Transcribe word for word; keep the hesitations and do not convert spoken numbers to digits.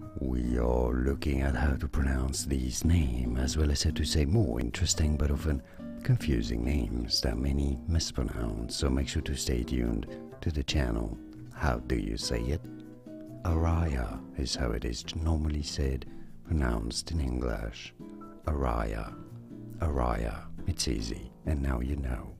We are looking at how to pronounce these names, as well as how to say more interesting but often confusing names that many mispronounce, so make sure to stay tuned to the channel. How do you say it? Ariyah is how it is normally said, pronounced in English. Ariyah, Ariyah, it's easy, and now you know.